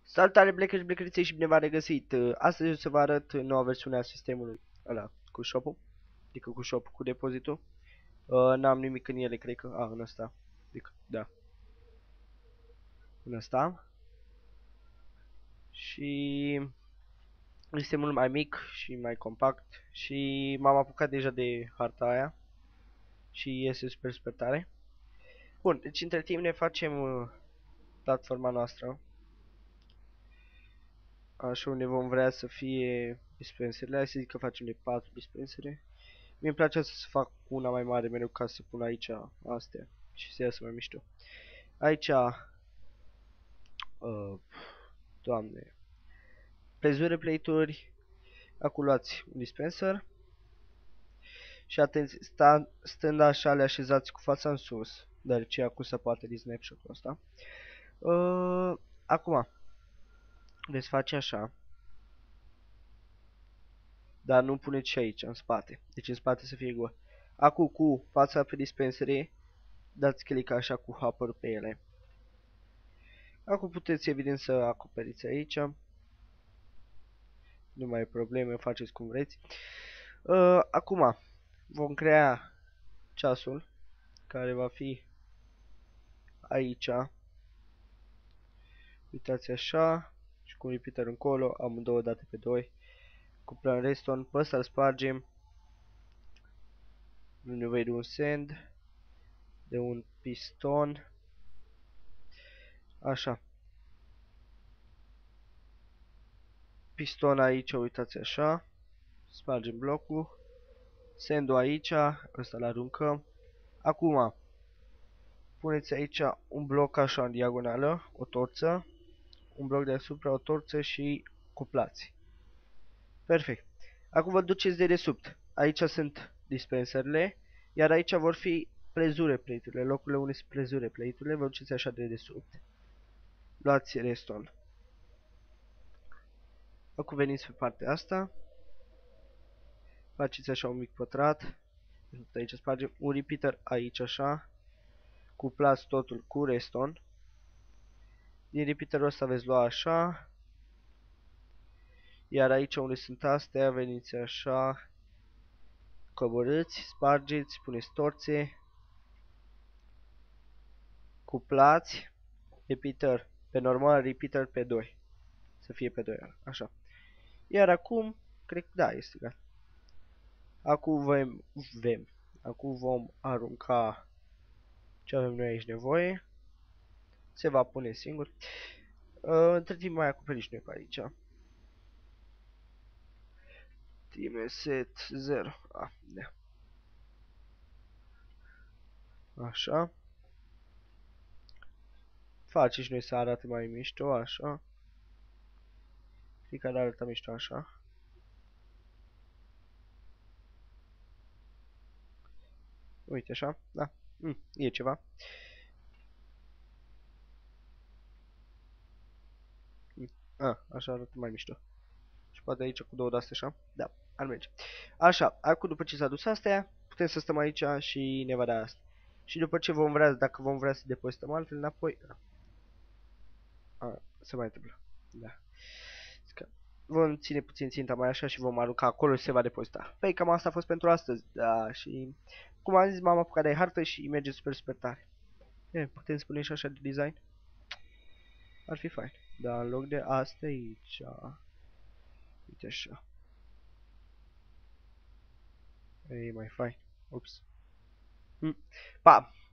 Salutare Blackers, Blackeriței și bine v-am regăsit. Astăzi o să vă arăt noua versiune a sistemului ăla cu shop-ul, adică cu shop cu depozitul. N-am nimic în ele, cred că, în ăsta, adică, da, în ăsta. Și este mult mai mic și mai compact și m-am apucat deja de harta aia și iese super tare. Bun, deci între timp ne facem platforma noastră. Așa unde vom vrea să fie dispenserele. Hai să zic că facem de 4 dispensere. Mie îmi place să fac una mai mare mereu ca să pun aici astea și să iasă mai mișto. Aici, doamne, plezure plate-uri, acum luați un dispenser și atenție, stând așa le așezați cu fața în sus, deoarece acum se poate din snapshot-ul ăsta. Acum, veți face așa, dar nu puneți și aici, în spate, deci în spate să fie gol. Acum cu fața pe dispensere, dați click așa cu hopper pe ele. Acum puteți evident să acoperiți aici. Nu mai e probleme, faceți cum vreți. Acum vom crea ceasul care va fi aici. Uitați așa și cu un repeater încolo, amândouă date pe 2. Cuplăm redstone, pe ăsta îl spargem. Nu nevoie de un sand, de un piston. Așa. Piston aici, uitați așa. Spargem blocul. Sandul aici, ăsta-l aruncăm. Acum puneți aici un bloc așa în diagonală, o torță, un bloc deasupra, o torță și cuplați. Perfect. Acum vă duceți de desubt. Aici sunt dispenserele, iar aici vor fi plezure plate-urile, locurile unde sunt plezure plate-urile, vă duceți așa de desubt. Luați redstone. Acum veniți pe partea asta. Faceți așa un mic pătrat. Aici spargem un repeater aici așa. Cuplați totul cu redstone. Din repeaterul ăsta veți lua așa. Iar aici unde sunt astea, veniți așa. Coborâți, spargeți, puneți torțe. Cuplați. Repeater pe normal, repeater pe 2. Să fie pe 2, așa. Iar acum, cred că da, este gata. Acum vom arunca ce avem noi aici nevoie. Se va pune singur. Între timp mai acoperiți noi pe aici. Time set 0. Da. Așa. Face și noi să arate mai mișto, așa. Fiecare arată mișto așa. Uite așa, da. E ceva. Așa arată mai mișto. Și poate aici cu două de-astea așa. Da, ar merge. Așa, acum după ce s-a dus astea, putem să stăm aici și ne va da asta. Și după ce vom vrea, dacă vom vrea să depozităm altfel înapoi, se mai întâmplă. Da. Vom ține puțin ținta mai așa și vom arunca acolo și se va depozita. Păi cam asta a fost pentru astăzi, da, și cum am zis, m-am apucat de hartă și merge super tare. Putem spune și așa de design? Ar fi fain. Dar în loc de asta aici, uite așa. E mai fain. Ups. Pa!